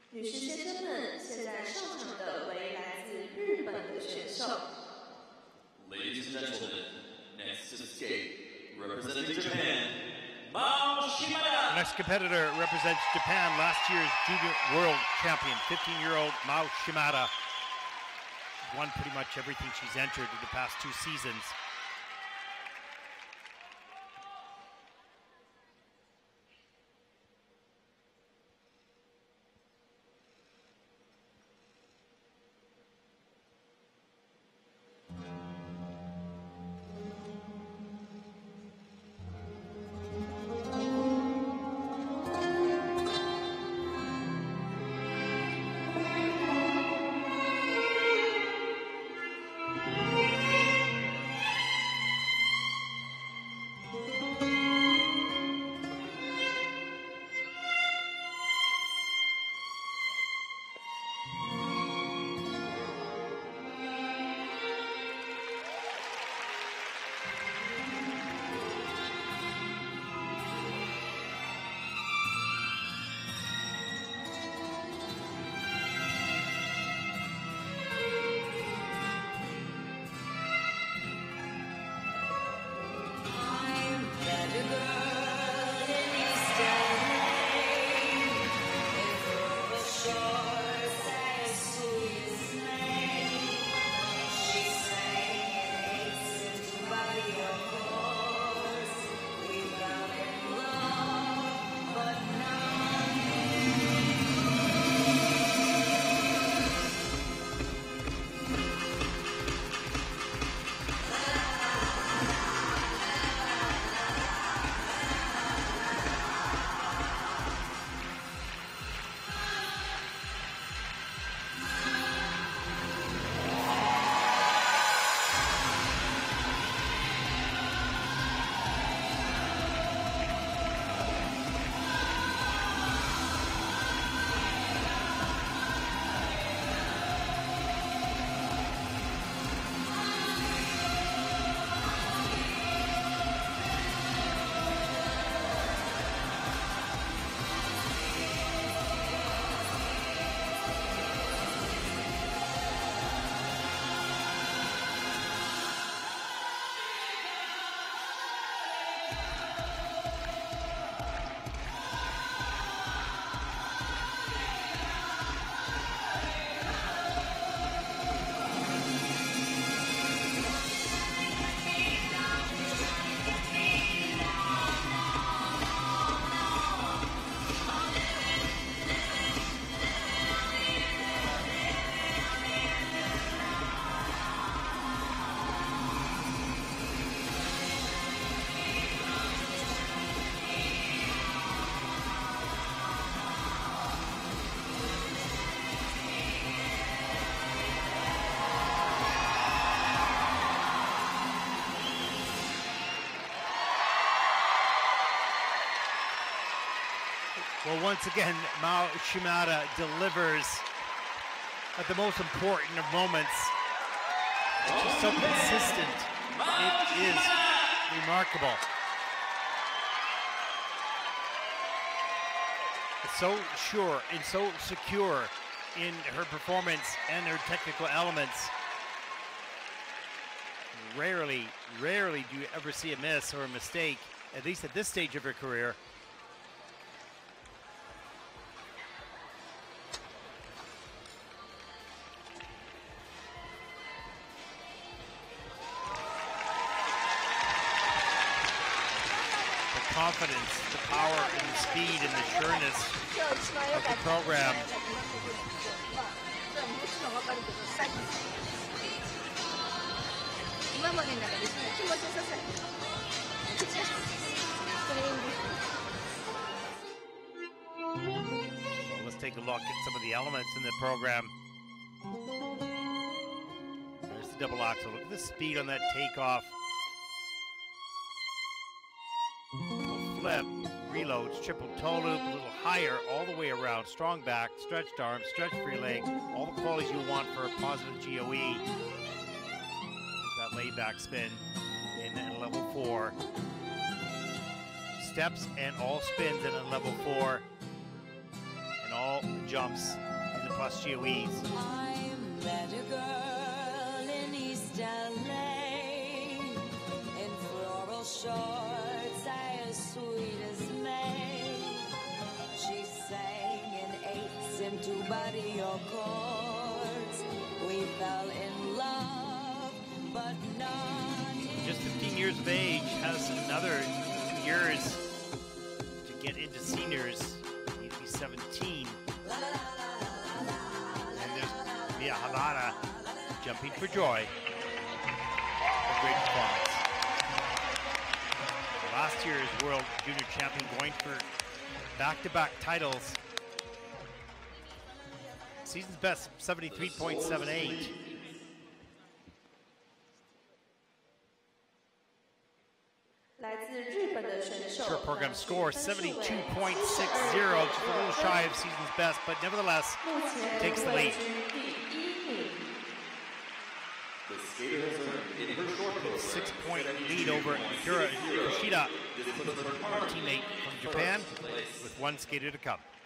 女士先生们，现在上场的为来自日本的选手。 Ladies and gentlemen, next to skate, representing Japan, Mao Shimada. The next competitor represents Japan, last year's junior world champion, 15-year-old Mao Shimada. Won pretty much everything she's entered in the past 2 seasons. Well, once again, Mao Shimada delivers at the most important of moments. She's so consistent. It is remarkable. So sure and so secure in her performance and her technical elements. Rarely do you ever see a miss or a mistake, at least at this stage of her career. Confidence, the power and the speed and the sureness of the program. Well, let's take a look at some of the elements in the program. There's the double axel. Look at the speed on that takeoff. Flip, reloads, triple toe loop, a little higher all the way around, strong back, stretched arm, stretched free leg, all the qualities you want for a positive GOE. There's that laid back spin in level 4. Steps and all spins in level 4. And all jumps in the plus GOEs. I met a girl in East LA in floral shorts, as sweet as May. She sang in 8s into body or chords. We fell in love, but not in Just 15 years of age, has another 2 years to get into seniors. He'd be 17. And there's Mia Halada jumping for joy. A great performance. Last year's World Junior Champion, going for back-to-back titles. Season's best, 73.78. Short program score 72.60, just a little shy of season's best, but nevertheless takes the lead. The skater has earned in her short program 6-point lead over Kushida, teammate from Japan, with one skater to come.